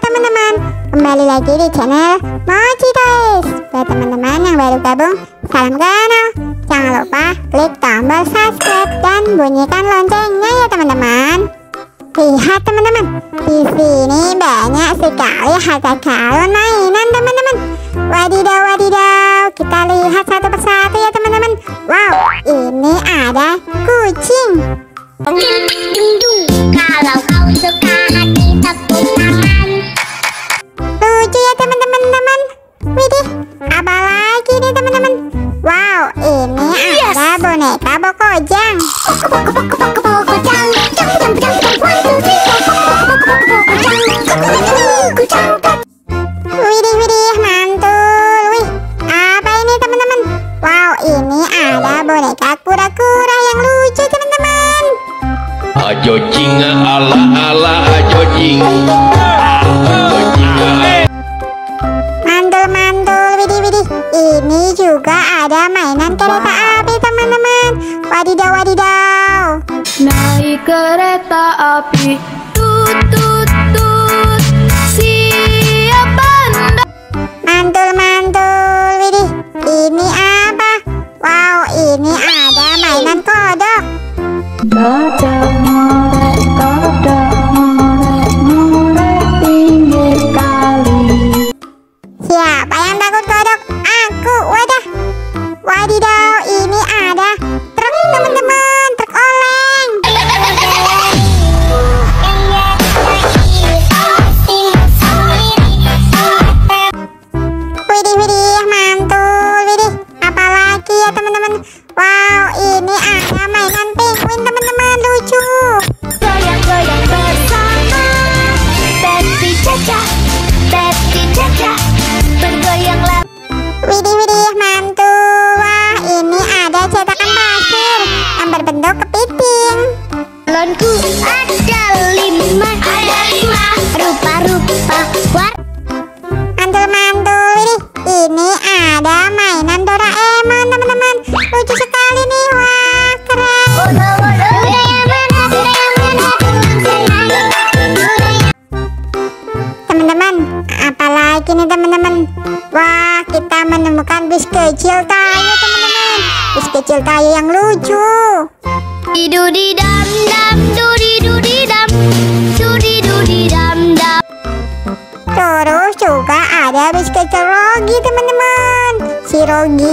teman-teman, kembali lagi di channel Mochi Toys. Buat teman-teman yang baru gabung, salam kenal. Jangan lupa klik tombol subscribe dan bunyikan loncengnya ya teman-teman. Lihat teman-teman, di sini banyak sekali harta karun mainan teman-teman. Wadidaw, wadidaw, kita lihat satu persatu ya teman-teman. Wow, ini ada kucing. Kalau kau suka hati tepuk tangan. Lucu ya teman-teman. Widih, apa lagi nih teman-teman? Wow, ini ada boneka Bokojang. Widih, mantul. Wih, apa ini teman-teman? Wow, ini ada boneka kura-kura yang lucu teman-teman. Ajo jinga ala ajo jing. Mantul, widih. Ini juga ada mainan kereta api teman-teman. Wadidaw. Naik kereta api, tut tut tut, siapa anda? Mantul, widih. Ini apa? Wow, ini ada mainan kodok. Kodok ngorek pinggir kali. Siapa yang takut kodok? Aku, wadah. Wadidaw, ini ada truk teman-teman, truk oleng. Widih, mantul, widih. Apalagi ya teman-teman? Wow, ini ada mainan penguin teman-teman, lucu. Goyang-goyang bersama Betty Caca bergoyanglah. Widih, mantul. Wah, ini ada cetakan pasir yang berbentuk kepiting. Balonku ada lima rupa-rupa warna. Mantul, widih. Ini ada mainan Doraemon teman-teman. Lucu sekali nih, wah keren. Teman-teman, apalagi nih teman-teman? Wah, kita menemukan bis kecil Tayo teman-teman. Bis kecil Tayo yang lucu. Dudi dam dam, dudi dam, dudi dam dam. Terus juga ada bis kecil Rogi teman-teman. Si Rogi.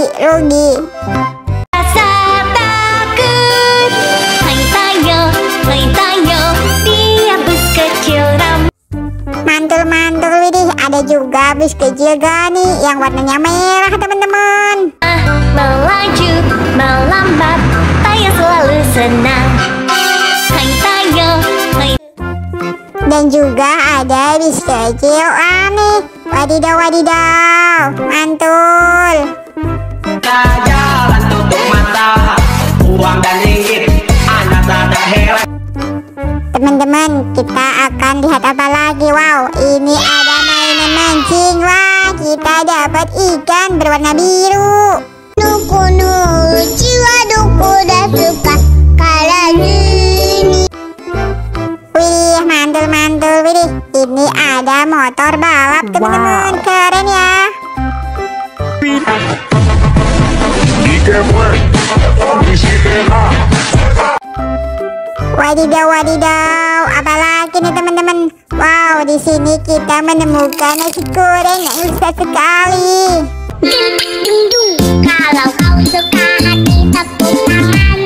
Rasa takut, main tayo, dia bus kecil ram. Mantul, widih. Ada juga bis kecil Gani yang warnanya merah teman-teman. Melaju, melambat, tayo selalu senang. Main tayo, Dan juga ada bis kecil Ani. Wadidaw, mantul. Jalan tutup mata, uang dan ringgit, anak tak ada heran. Teman-teman, kita akan lihat apa lagi? Wow, ini ada mainan mancing. Wah, kita dapat ikan berwarna biru. nuku jiwa duku dah suka kalau ini. Wih, mantul, widih. Ini ada motor balap teman-teman. Keren ya. Wadidaw, apalagi nih teman-teman? Wow, di sini kita menemukan nasi goreng yang lezat sekali. Kalau kau suka hati tepuk tangan.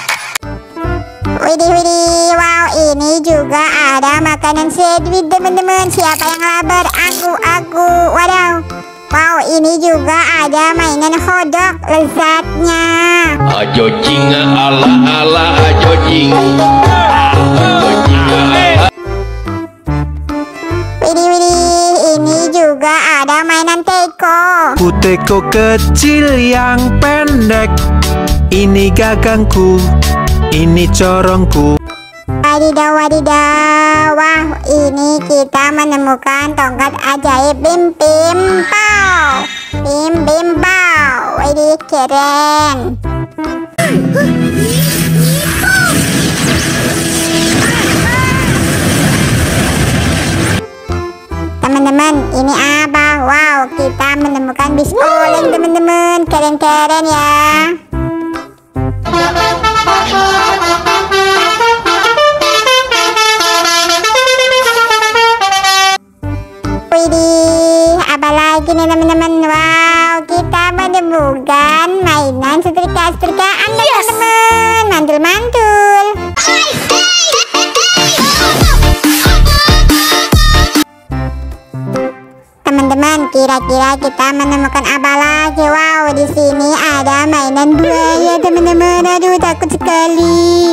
Widih, wow, ini juga ada makanan sandwich teman-teman. Siapa yang lapar? Aku. Wadaw. Wow, ini juga ada mainan hotdog lezatnya. Ajo jinga ala ajo jing. Widih, ini juga ada mainan teko. Teko kecil yang pendek, ini gagangku, ini corongku. Wadidaw, wah, ini kita menemukan tongkat ajaib Bim Bim Pow. Widih, keren. teman-teman. Ini apa? Wow, kita menemukan bis oleng teman-teman. Keren-keren ya. Widih, apa lagi nih teman-teman? Wow, kita menemukan mainan setrika-setrikaan teman-teman. Mantul-mantul. Teman-teman, kira-kira kita menemukan apa lagi? Wow, di sini ada mainan buaya teman-teman. Aduh, takut sekali.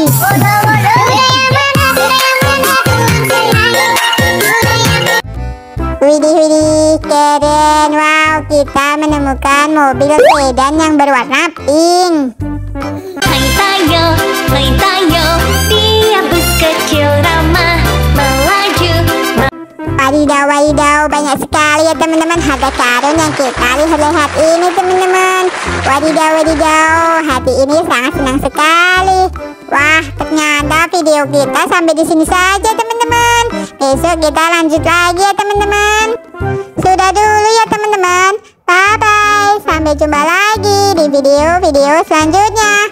Widih, keren. Wow, kita menemukan mobil sedan yang berwarna pink. Main tayo, dia bus kecil ramah melaju. Wadidaw, banyak sekali ya teman-teman harta karun yang kita lihat ini teman-teman. Wadidaw, hati ini sangat senang sekali. Wah, ternyata video kita sampai di sini saja teman-teman. Besok kita lanjut lagi ya teman-teman. Sudah dulu ya teman-teman. Bye-bye. Sampai jumpa lagi di video-video selanjutnya.